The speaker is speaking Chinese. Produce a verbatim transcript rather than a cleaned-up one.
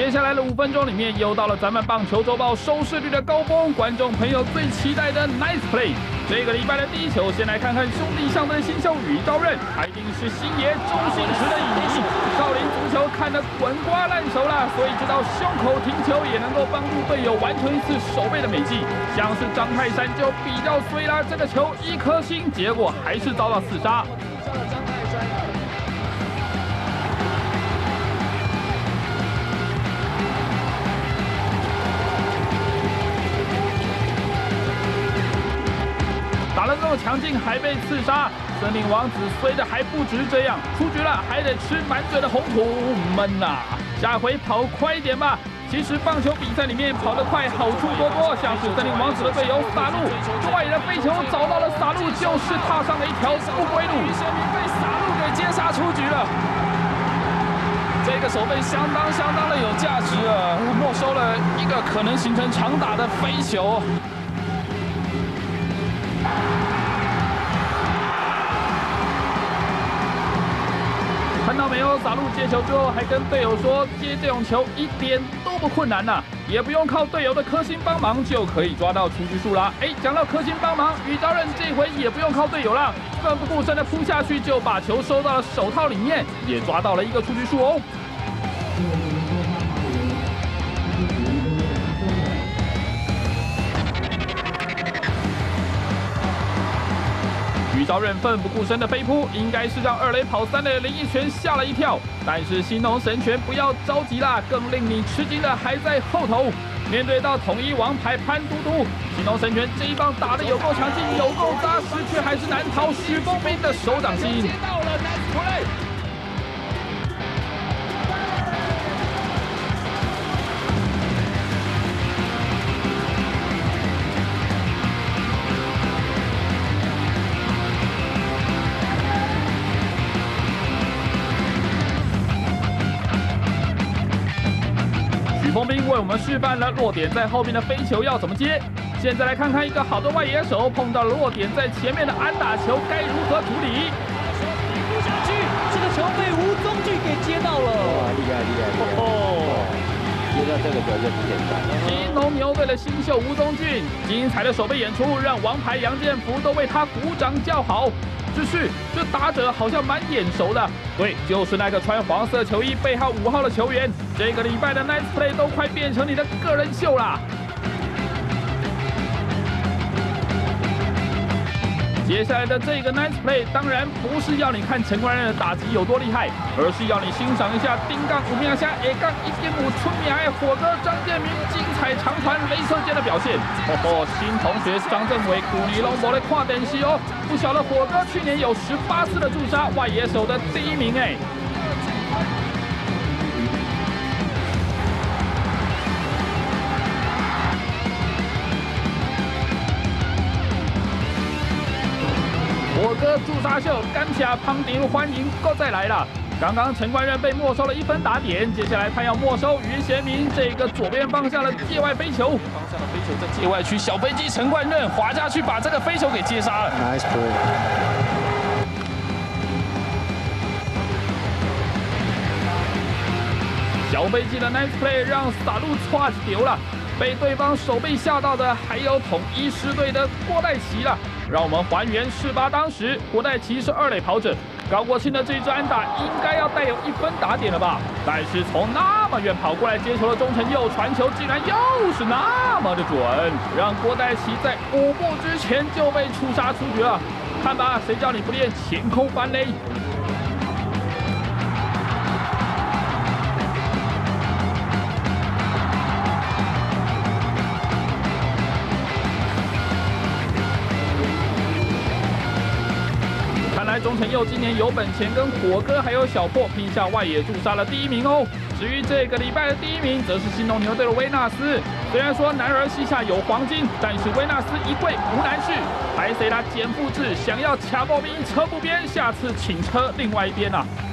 接下来的五分钟里面，又到了咱们棒球周报收视率的高峰，观众朋友最期待的 Nice Play。这个礼拜的第一球，先来看看兄弟象队的新秀宇昭任，他一定是星爷周星驰的影迷，少林足球看得滚瓜烂熟了，所以知道胸口停球也能够帮助队友完成一次守备的美技。像是张泰山就比较衰啦，这个球一颗星，结果还是遭到刺杀。 打得这么强劲，还被刺杀，森林王子衰的还不止这样，出局了还得吃满嘴的红土，闷呐！下回跑快一点吧。其实棒球比赛里面跑得快好处多多，像是森林王子的队友撒路，外野的飞球找到了撒路，就是踏上了一条不归路。于先明被撒路给接杀出局了。这个守备相当相当的有价值啊，没收了一个可能形成长打的飞球。 看到没有？撒路接球之后，还跟队友说，接这种球一点都不困难呐、啊，也不用靠队友的颗星帮忙就可以抓到出局数啦。哎，讲到颗星帮忙，宇昭任这回也不用靠队友了，奋不顾身的扑下去，就把球收到了手套里面，也抓到了一个出局数哦。 宇昭任奋不顾身的飞扑，应该是让二垒跑三垒的林奕泉吓了一跳。但是兴农神拳不要着急啦，更令你吃惊的还在后头。面对到统一王牌潘嘟嘟，兴农神拳这一棒打得有够强劲，有够扎实，却还是难逃许峰斌的手掌心。接到了 nice play。 峰斌为我们示范了落点在后面的飞球要怎么接。现在来看看一个好的外野手碰到了落点在前面的安打球该如何处理。球抵不下去，这个球被吴宗俊给接到了。哇，厉害厉害厉害！哦，接到这个球就不简单。金龙牛队的新秀吴宗俊，精彩的守备演出让王牌杨建福都为他鼓掌叫好。 只是这打者好像蛮眼熟的，对，就是那个穿黄色球衣背号五号的球员。这个礼拜的 Nice Play 都快变成你的个人秀啦！接下来的这个 Nice Play 当然不是要你看陈冠任的打击有多厉害，而是要你欣赏一下丁杠五秒下 A 杠一点五春米爱火哥张建明精彩长传雷射箭的表现。哦吼，新同学张政伟古尼龙博的跨等戏哦，不晓得火哥去年有十八次的驻杀外野手的第一名哎。 火哥驻杀秀，甘卡胖丁欢迎够再来了。刚刚陈冠任被没收了一分打点，接下来他要没收于贤明这个左边方向的界外飞球。方向的飞球在界外区，小飞机陈冠任滑下去把这个飞球给接杀了。Nice play。小飞机的 Nice play 让撒路错丢了。 被对方手背吓到的还有统一狮队的郭代奇了。让我们还原事发当时，郭代奇是二垒跑者，高国庆的这支安打应该要带有一分打点了吧？但是从那么远跑过来接球的钟成佑传球竟然又是那么的准，让郭代奇在五步之前就被触杀出局了。看吧，谁叫你不练前空翻嘞？ 钟成佑今年有本钱跟火哥还有小破拼下外野驻杀了第一名哦。至于这个礼拜的第一名，则是新农牛队的威纳斯。虽然说男儿膝下有黄金，但是威纳斯一跪无难事。还谁啦？减负制想要卡爆兵车不边，下次请车另外一边啊。